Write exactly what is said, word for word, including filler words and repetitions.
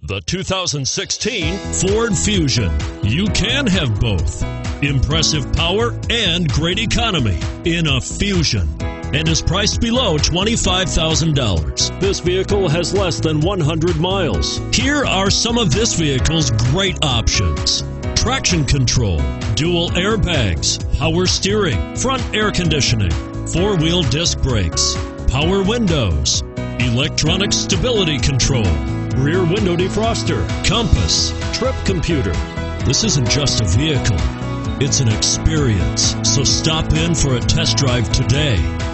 The two thousand sixteen Ford Fusion. You can have both. Impressive power and great economy in a Fusion, and is priced below twenty-five thousand dollars. This vehicle has less than one hundred miles. Here are some of this vehicle's great options: traction control, dual airbags, power steering, front air conditioning, four-wheel disc brakes, power windows, electronic stability control, rear window defroster, compass, trip computer. This isn't just a vehicle, it's an experience. So stop in for a test drive today.